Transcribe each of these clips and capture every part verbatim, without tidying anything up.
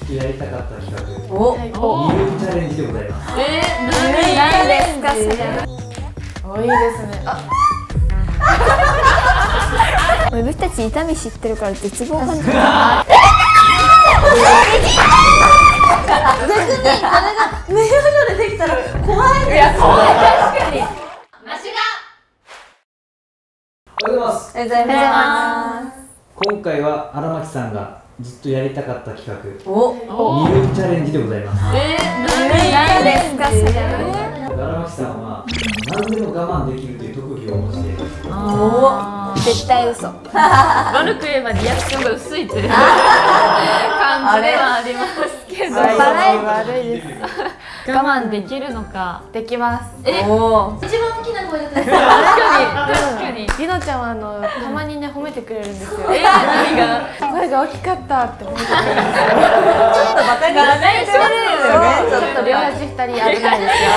とやりたかった企画、 お、 二分チャレンジでございます。 えー、何ですかそれ。 お、いいですね。あ、 僕たち痛み知ってるから絶望感じる。 逆にこれが目表情でできたら怖いです。いや、怖い。確かに。 おはようございます。 おはようございます。 今回は荒牧さんがずっとやりたかった企画、 お、 二分チャレンジでございます。 えー、何ですかそれ。 荒牧さんは何でも我慢できるという特技をお持ちで、 お、 絶対嘘。 悪く言えばリアクションが薄いという感じではありますけど、 悪いです。 我慢できるのか。 できます。 え、 お、 一番大きな声で確かに確かに。 りのちゃんはあのたまにね褒めてくれるんですよ。 え、何が？ 声が大きかったって褒めてくれるんですよ。ちょっとバカにしてるよね。ちょっと両端二人危ないですよ。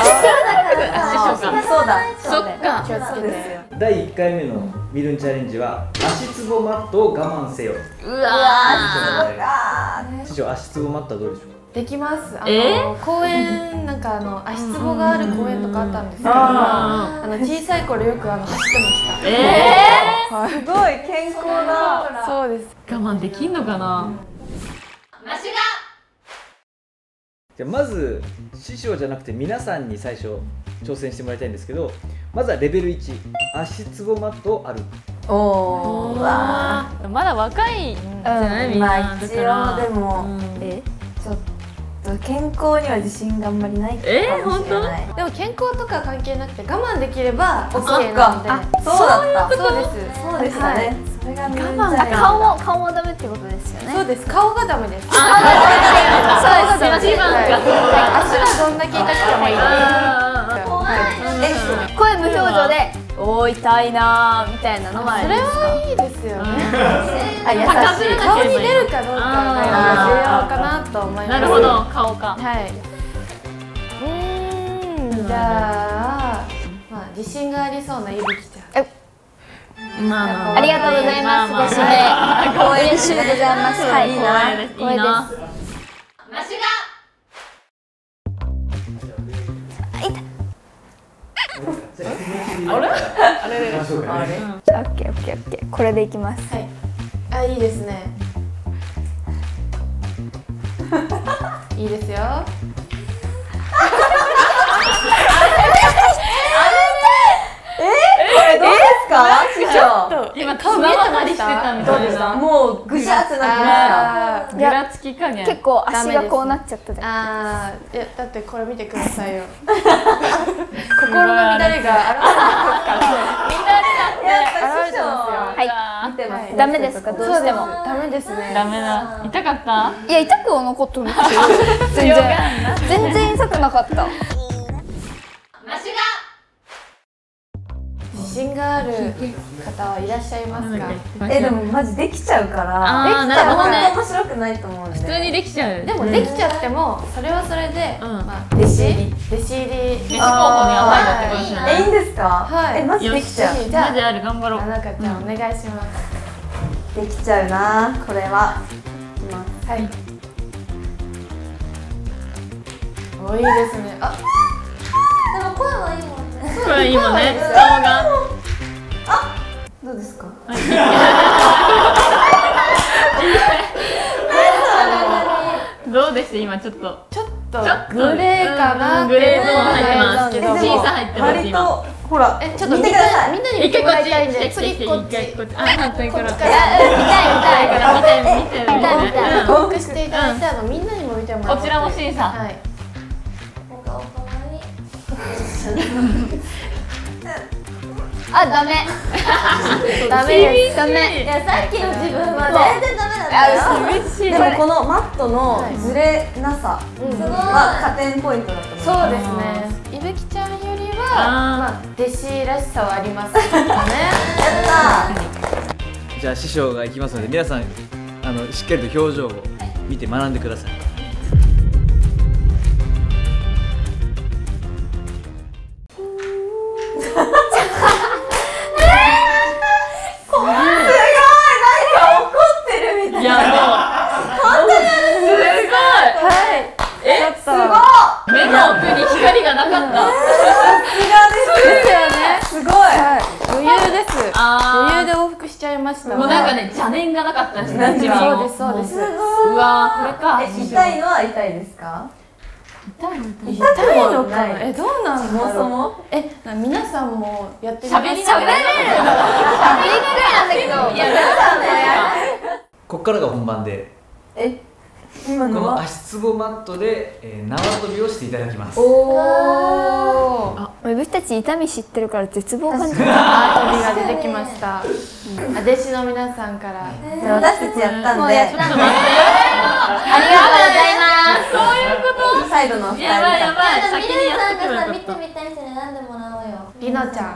そうだ。 そっか。 気をつけて。 だいいっかいめのミルンチャレンジは足つぼマットを我慢せよ。 うわー。師匠、足つぼマットはどうでしょうか。 できます。あえの公園なんかあの足つぼがある公園とかあったんですけど、あの小さい頃よくあの走ってました。 えすごい健康だ。そうです。 ー、我慢できんのかな。 じゃあまず師匠じゃなくて皆さんに最初挑戦してもらいたいんですけど、まずはレベルいち、足つぼマットを歩く。 おー、 わー、まだ若いじゃないみんな。 まあ一応でもえ、 ちょっと健康には自信があんまりないかもしれえー、本当？ でも健康とか関係なくて我慢できれば OK そっなので。 か、そうだった。 そうです。 そうでしたね。それがミルンチャレンジだ。 顔も顔もダメってことですよね。 そうです。顔がダメです。 そうです。一番か。 足はどんだけ痛くてもいいです。 え、 声無表情で「おー痛いなー」みたいなのもあそれるんですか。 はいいですよね。 あ、優しい。 顔に出るかどうかが重要かなと思います。 なるほど、顔か。 はい。うーん、じゃあ、まあ自信がありそうなゆびきちゃん。 まあまあ。 ありがとうございます。ご指名嬉しいでございます。はい、 いいな。いいな。 あれ？あれれ。 オッケーオッケーオッケー。これでいきます。 はい。あ、いいですね。いいですよ。 師匠。 今顔見えたりしてたんで。 もうぐしゃってなってまあぐらつき加減。 結構足がこうなっちゃったじゃん。 あー、いやだってこれ見てくださいよ。心の乱れが現れてくるから。 した。やっぱ師匠。 はい。 見てます。 ダメですか、どうしても。 ダメですね。 ダメだ。痛かった？ いや、痛くは残ってるんですよ。全然全然痛くなかった。 自信がある方はいらっしゃいますか？ え、でもマジできちゃうからあー、 できちゃうなるほどね。 面白くないと思うんで。 普通にできちゃう。 でもできちゃってもそれはそれで、 うんまあ弟子入り弟子入り弟子候補には入るってことですよね。 え、いいんですか？ はいえ、マジできちゃう。 じゃあマジある、頑張ろう。 あなかちゃんお願いします。 できちゃうな、これは。 はい。お、いいですね。あ、 でも声はいいもんね。 これ今ね、顔が。 どうですか？ どうです今ちょっと。 ちょっとグレーかなってグレーゾーン入ってます。 けど、 審査入ってます割今。 とほら、 え、ちょっと見みんてください。 なみんなに見てもらいたいんで、次こっち。 一回こっち。あ、反対から。 こっちから痛い痛い。 見て見て見て見て。 見た報告していただいて、あのみんなにも見てもらって。 こちらも審査。 はい。 お顔かわいい。 あ、ダメ。 ダメです。 ダメ。 いや、さっきの自分は全然ダメだったよ。 厳しい。 でもこのマットのズレなさうんは加点ポイントだと思う。 そうですね。いぶきちゃんよりは、まあ弟子らしさはありますね。 やったじゃあ師匠が行きますので、皆さんあのしっかりと表情を見て学んでください。 いやもう本当にすごい。 目の奥に光がなかった。 ですよね。 すごい。 余裕です。 あ余裕で往復しちゃいました。 もうなんかね、邪念がなかったですね。自分そうですそうです。 うわー、これか。 え、痛いのは痛いですか？ 痛いの痛い痛いのかな。 ないえ、どうなんだろう。 そもそもえ、な皆さんもやってみます。 喋りながら。いや、 ここからが本番で、 え、今こののは足つぼマットで、えー、縄跳びをしていただきます。 おお。 私たち痛み知ってるから絶望感じる。 縄跳びが出てきました。弟子の皆さんから。 じゃあ私たちやったんで、 ちょっと待って。ありがとうございます。そういうことサイドの二人やばいやばい。 み先にやっとけばよか見ってた。 みたい人に選んでもらおうよ。 りのちゃん。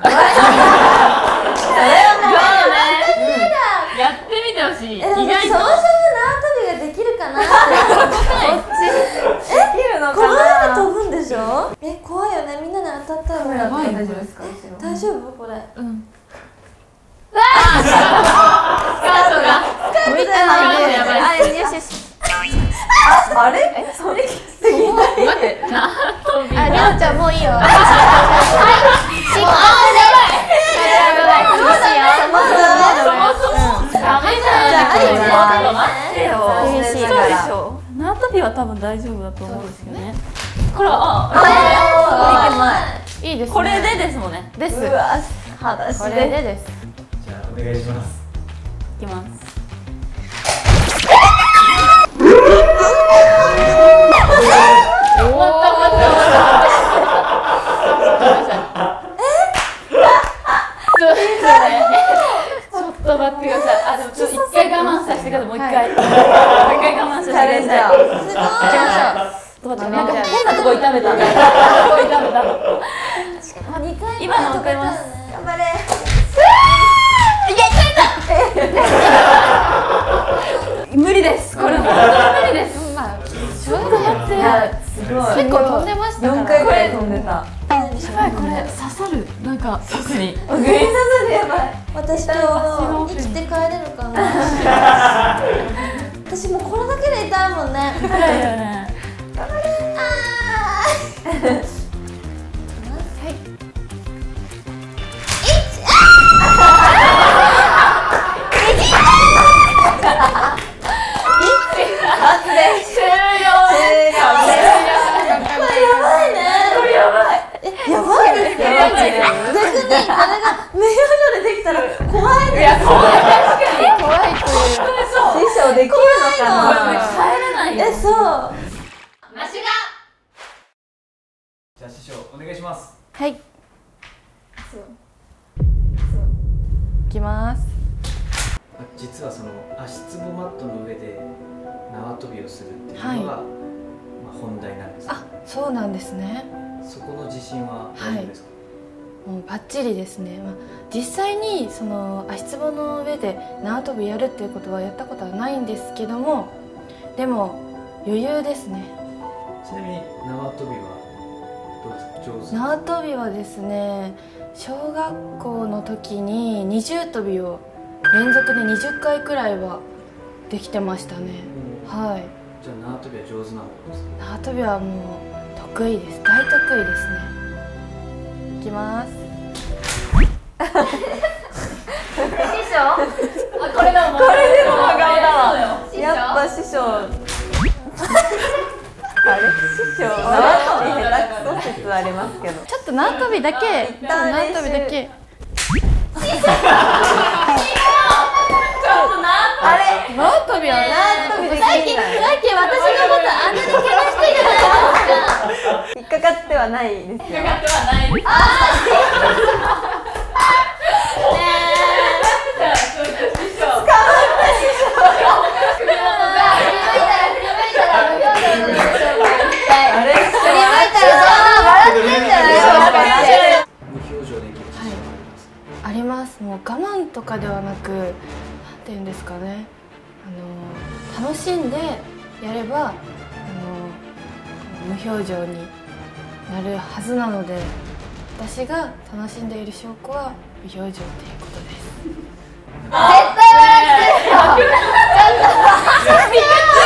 やってみてほしい。意え、でも外と。 そもそも縄跳びができるかなってできるのこのかな。 上飛ぶんでしょ。え、怖いよね。みんなで当たったらカメラって大丈夫ですか？ 大丈夫これ。 うん。スカートが。 見てないやばい。 あ、よしよし。 あれ？え、それきつい。 待って。縄跳び。 あ、りのちゃんもういいよ。はい。しっかダメじゃん。ちょっと待ってよ。 厳しいからから。 縄跳びは多分大丈夫だと思うんですよね。これあ、 いいですね。 これでですもんね。 です。 うわ、裸足これで。 でです。 じゃあお願いします。 いきます。終わった終わった終わった。ちょっとね。ちょっと待ってください。あ、でもちょっと一回我慢させてください。もう一回。もう一回我慢させてください。 チャレンジャー。 行きましょう。ちょっと待って、なんか変なとこ痛めた。変なとこ痛めた。今の分かります。 頑張れ。 無理です。これ本当に無理です。 まあ、ちょうどやっていや、すごい。 結構飛んでましたから。 四回ぐらい飛んでた。 やばい、これ刺さる。なんか特に。 グリーンサスでやばい。 私今日生きて帰れるかな。私もうこれだけで痛いもんね。 痛いよね。 できるのかな。 帰れないよ。 え、そう。 じゃあ師匠お願いします。 はい。いきます。 実はその足つぼマットの上で縄跳びをするっていうのが、 はい、 まあ本題なんです。 あ、そうなんですね。 そこの自信は大丈夫ですか？ はい、もうバッチリですね。まあ、実際にその足つぼの上で縄跳びやるっていうことはやったことはないんですけども、でも余裕ですね。 ちなみに縄跳びはどうですか？上手？ 縄跳びはですね、小学校の時に二重跳びを連続でにじゅっかいくらいはできてましたね。はい。 じゃあ縄跳びは上手な方ですか？ 縄跳びはもう得意です。大得意ですね。いきます。 師匠？あ、これだもん。これでも真顔だわ。 やっぱ師匠。あれ師匠縄跳び下手くそ説ありますけど。 ちょっと縄跳びだけ、縄跳びだけ。 あれ縄跳びは縄跳びできない。 さっき私のことあんなにけなしてるじゃないですか。 引っかかってはないですよ。 かかってはないです。 あります。もう我慢とかではなく、なんていうんですかね、あの楽しんでやればあの無表情になるはずなので、私が楽しんでいる証拠は無表情ということです。 絶対笑ってるよ。ちょっと。